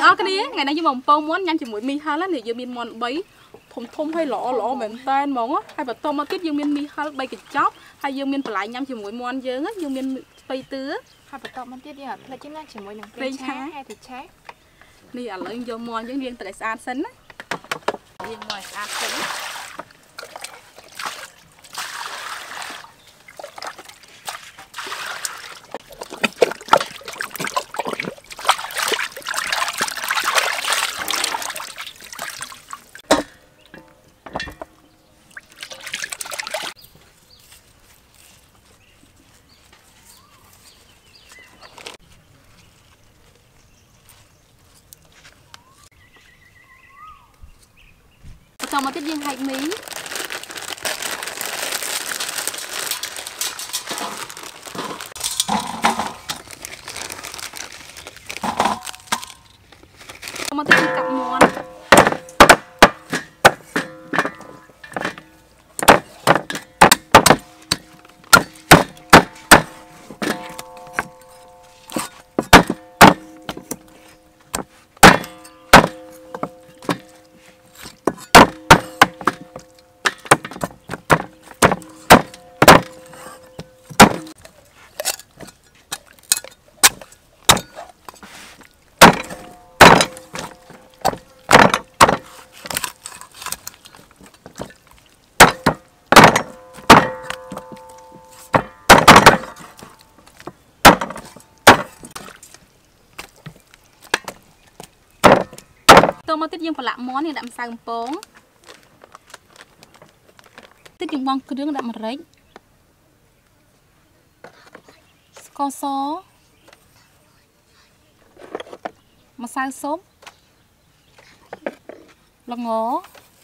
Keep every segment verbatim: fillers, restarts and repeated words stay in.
cái đi ngày nay như mồng pông muốn nhanh chỉ mũi mi ha lắm thì dương miên mòn bấy thùng thùng hay lọ lọ mềm tan món á hay bật tôm tiết dương miên mi ha bay kịch chóc hay dương miên lại nhanh chỉ mũi mòn dướng á dương miên bay tứ hai bật tôm tiết đi hả là chính là chỉ mũi nồng bay chá hay thịt chá đi ở lấy vô mòn những riêng tại xa xính á riêng ngoài xa xính xong mà tiếp viên hai mí xong mà tiếp viên cặp mòn tôi mới tiếp dương phải làm món này đậm sang bóng tiếp dùng bông cứ đứng đậm một rách co xó mà sao xốp là ngó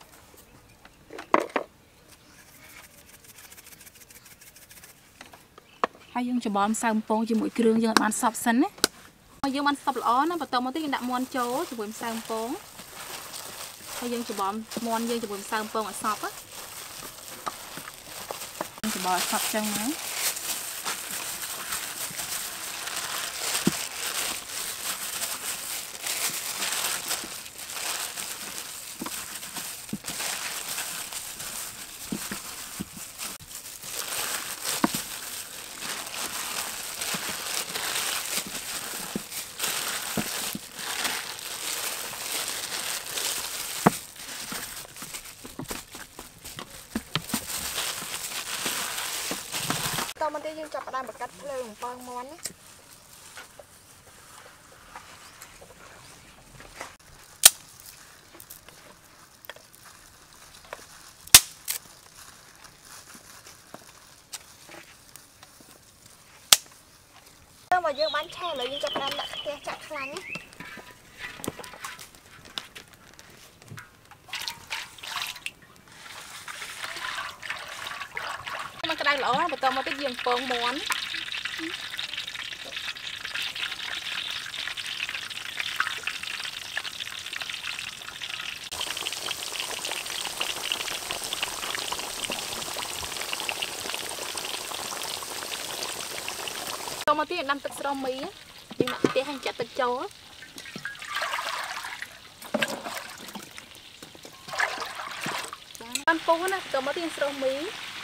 hai dương cho bom sang bóng cho mỗi kêu dương ăn sập sân ấy dương ăn sập ló nó và tôi mới tiếp đậm món chó cho buổi sang bóng hay dương cho bom món dương cho buổi sang bóng ở sập á cho bò sập chân nữa tôm mình tiêu dương chọc ở đây một cách lường con món á tôm mà dương bán chè rồi dương chọc đây là cái chặt lánh cái đây lỗ và tôm mà tiếp dương con món tôm mà tiếp năm tịch rau mì á nhưng mà tiếp hành chặt tịch châu á ăn phố nè tôm mà tiếp rau mì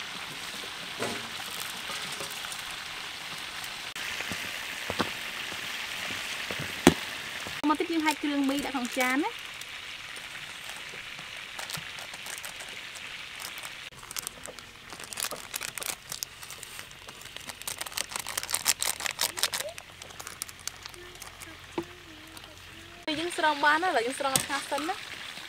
mà tiếp dương hai kêu mì đã còn chán á dương sòng bán á là dương sòng khá xinh á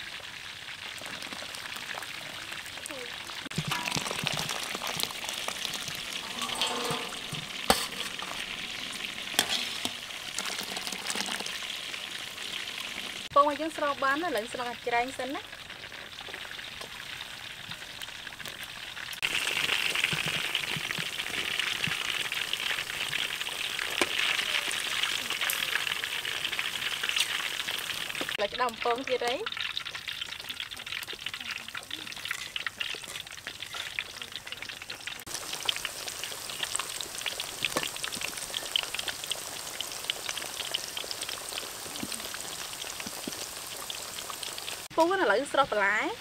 phong mà dương sòng bán á là dương sòng chanh xinh á là cái đồng phong kia đấy phú nó lại sro lá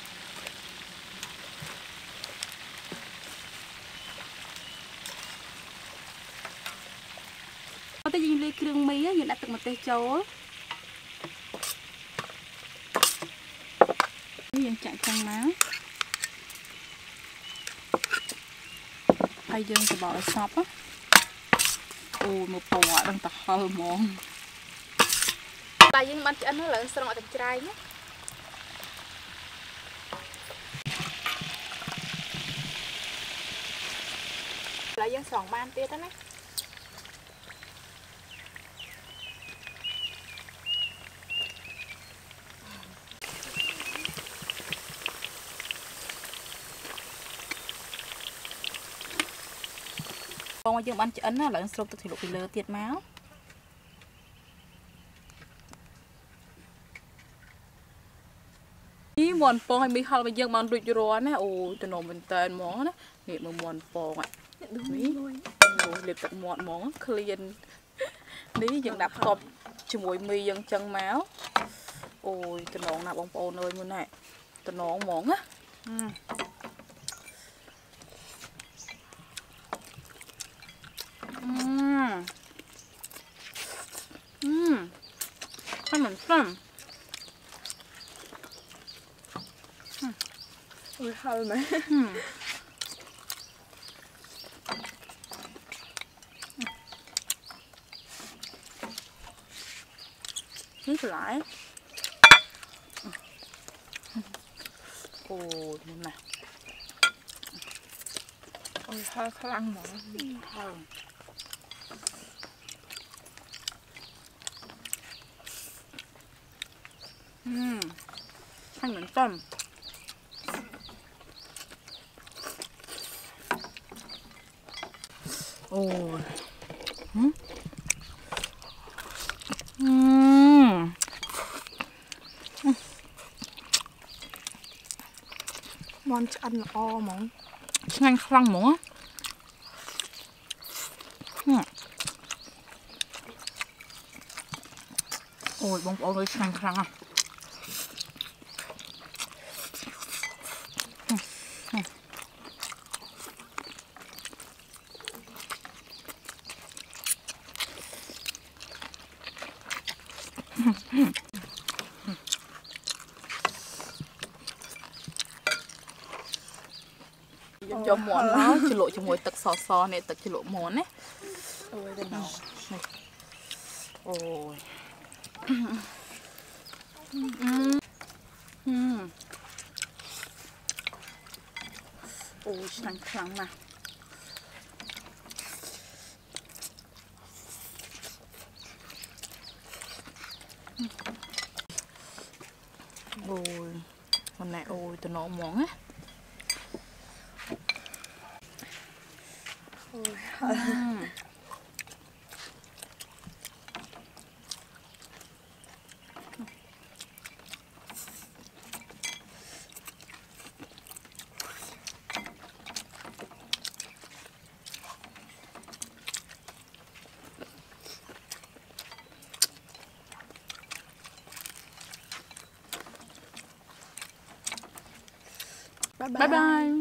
có tới gì lấy kêu mì á giờ đặt từ một tay châu bây giờ chạy trong máu hay dương thì bỏ sọp á ôi một bò đang tập hơi mòn tại dương bạn ăn nó là sao mà tập trai nhé lại dương sòng ban tiết đó nè con dương ăn chấn là ăn sụp thì lộ bị lơ tiệt máu ní mòn pong hay mi hal mà dương mòn đuổi rồi nè ôi tụi nó mình tên món đó nghiệp mà mòn pong ạ ní ôi liệp tận mòn món clean ní dương đạp cọp chỉ mùi mi dương chân máu ôi tụi nó nạp bông pong nơi như này tụi nó món á Mmm. Mmm. Ăn mình xăm. Ui hơi mà. Mmm. Hít lại. Ồ, như này. Ôi hơi khó ăn mà. Hơi. Mmm. Ăn mình xăm. Ồ. Ừm. Ừm. Món ăn o món. Nhanh khăng món á. Ôi bông bông ơi nhanh khăng à. Cho món nó chỉ lộ cho mùi tật sò sò này tật chỉ lộ món ấy ôi đây nào này ôi ôi sáng sáng mà ôi con này ôi tụi nó món á Ôi. Bye bye. Bye bye.